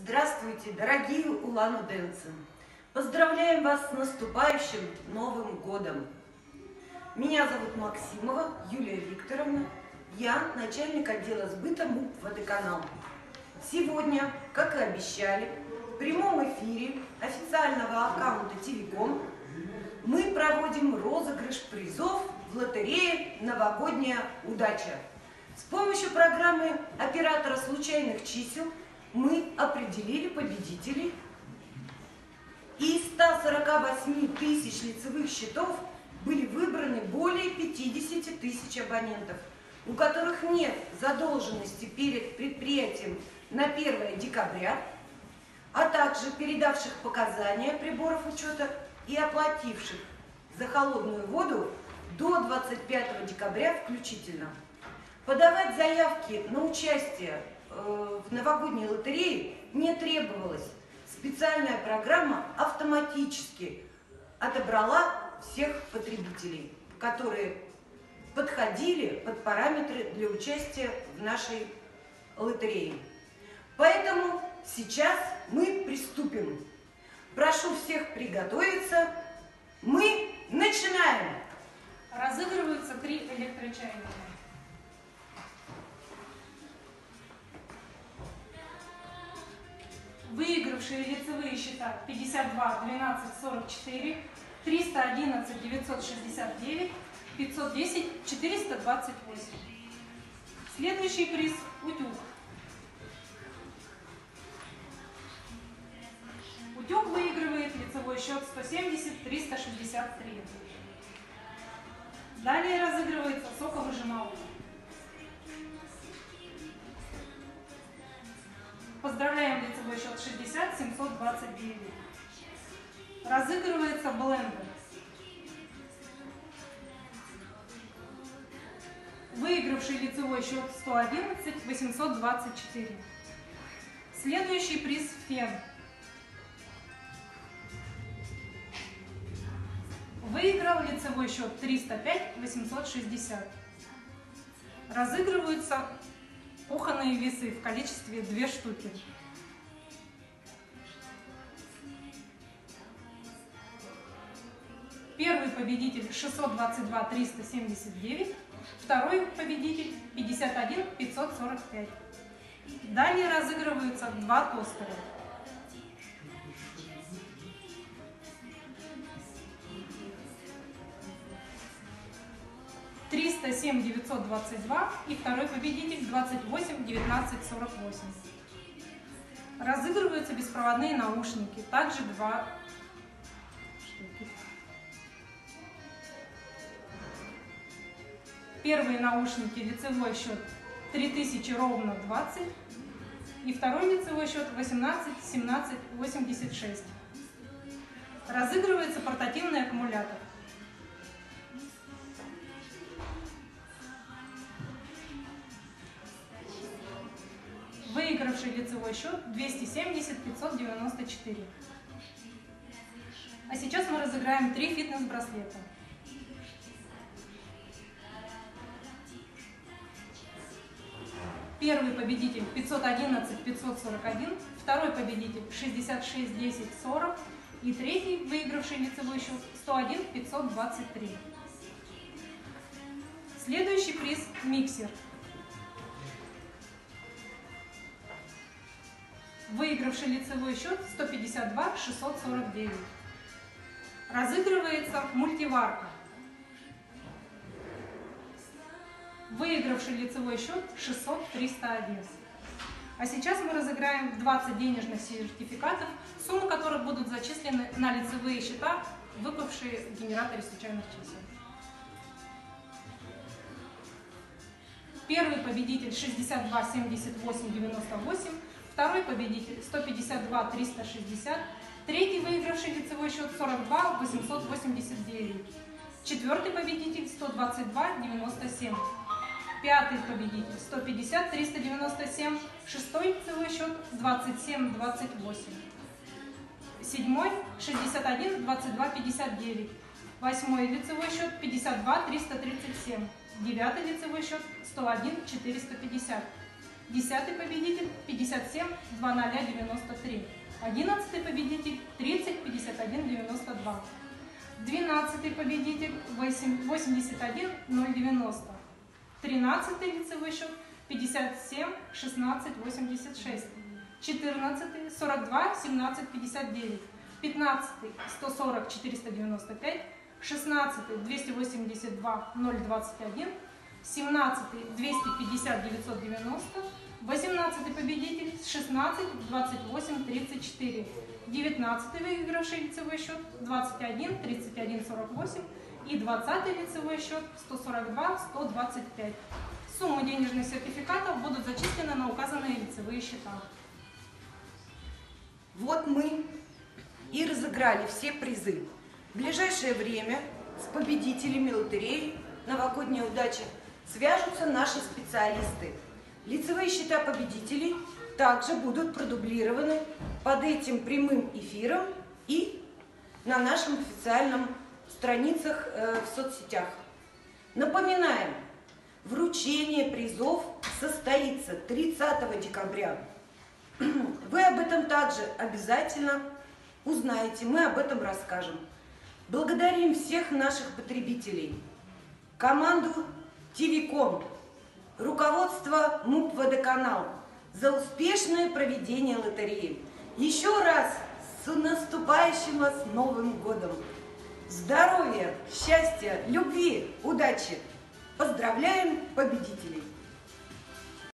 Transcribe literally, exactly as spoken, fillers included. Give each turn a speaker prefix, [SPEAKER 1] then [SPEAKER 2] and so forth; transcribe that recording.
[SPEAKER 1] Здравствуйте, дорогие улан-удэнцы! Поздравляем вас с наступающим Новым годом! Меня зовут Максимова Юлия Викторовна. Я начальник отдела сбыта МУП «Водоканал». Сегодня, как и обещали, в прямом эфире официального аккаунта Телеком мы проводим розыгрыш призов в лотерее «Новогодняя удача». С помощью программы оператора случайных чисел мы определили победителей. Из ста сорока восьми тысяч лицевых счетов были выбраны более пятидесяти тысяч абонентов, у которых нет задолженности перед предприятием на первое декабря, а также передавших показания приборов учета и оплативших за холодную воду до двадцать пятого декабря включительно. Подавать заявки на участие в новогодней лотерее не требовалось. Специальная программа автоматически отобрала всех потребителей, которые подходили под параметры для участия в нашей лотерее. Поэтому сейчас мы приступим. Прошу всех приготовиться. Мы начинаем!
[SPEAKER 2] Разыгрываются три электрочайника. Выигравшие лицевые счета пятьдесят два двенадцать сорок четыре, триста одиннадцать девятьсот шестьдесят девять, пятьсот десять четыреста двадцать восемь. Следующий приз – утюг. Утюг выигрывает лицевой счет сто семьдесят триста шестьдесят три. Далее разыгрывается соковыжималка. Поздравляем, лицевой счет шестьдесят семьсот двадцать девять. Разыгрывается блендер. Выигравший лицевой счет сто одиннадцать восемьсот двадцать четыре. Следующий приз – фен. Выиграл лицевой счет триста пять восемьсот шестьдесят. Разыгрываются кухонные весы в количестве две штуки. Первый победитель шестьсот двадцать два триста семьдесят девять, второй победитель пятьдесят один пятьсот сорок пять. Далее разыгрываются два тостера. триста семь девятьсот двадцать два и второй победитель двадцать восемь девятнадцать сорок восемь. Разыгрываются беспроводные наушники, также два штуки. Первые наушники лицевой счет три тысячи ровно двадцать и второй лицевой счет восемнадцать семнадцать восемьдесят шесть. Разыгрывается портативный аккумулятор. Выигравший лицевой счет двести семьдесят пятьсот девяносто четыре. А сейчас мы разыграем три фитнес-браслета. Первый победитель пятьсот одиннадцать пятьсот сорок один, второй победитель шестьдесят шесть десять сорок и третий, выигравший лицевой счет сто один пятьсот двадцать три. Следующий приз – миксер. Выигравший лицевой счет сто пятьдесят два шестьсот сорок девять. Разыгрывается мультиварка. Выигравший лицевой счет шестьсот триста один. А сейчас мы разыграем двадцать денежных сертификатов, суммы которых будут зачислены на лицевые счета, выпавшие в генераторе случайных чисел. Первый победитель шестьдесят два семьдесят восемь девяносто восемь. Второй победитель сто пятьдесят два триста шестьдесят, третий выигравший лицевой счет сорок два восемьсот восемьдесят девять, четвертый победитель сто двадцать два девяносто семь, пятый победитель сто пятьдесят триста девяносто семь, шестой лицевой счет двадцать семь двадцать восемь, седьмой шестьдесят один двадцать два пятьдесят девять, восьмой лицевой счет пятьдесят два триста тридцать семь, девятый лицевой счет сто один четыреста пятьдесят. Десятый победитель пятьдесят семь двадцать девяносто три. Одиннадцатый победитель тридцать пятьдесят один девяносто два. Двенадцатый победитель восемьдесят один ноль девяносто. Тринадцатый лицевой счет пятьдесят семь шестнадцать восемьдесят шесть. Четырнадцатый сорок два семнадцать пятьдесят девять. Пятнадцатый сто сорок четыреста девяносто пять. Шестнадцатый двести восемьдесят два ноль двадцать один. Семнадцатый двести пятьдесят девятьсот девяносто. Восемнадцатый победитель шестнадцать двадцать восемь тридцать четыре. Девятнадцатый выигравший лицевой счет двадцать один тридцать один сорок восемь. И двадцатый лицевой счет сто сорок два сто двадцать пять. Суммы денежных сертификатов будут зачислены на указанные лицевые счета.
[SPEAKER 1] Вот мы и разыграли все призы. В ближайшее время с победителями лотереи «Новогодняя удача» свяжутся наши специалисты. Лицевые счета победителей также будут продублированы под этим прямым эфиром и на нашем официальном страницах э, в соцсетях. Напоминаем, вручение призов состоится тридцатого декабря. Вы об этом также обязательно узнаете, мы об этом расскажем. Благодарим всех наших потребителей, команду ТВ.ком, руководство МУП Водоканал за успешное проведение лотереи. Еще раз с наступающим вас Новым годом! Здоровья, счастья, любви, удачи! Поздравляем победителей!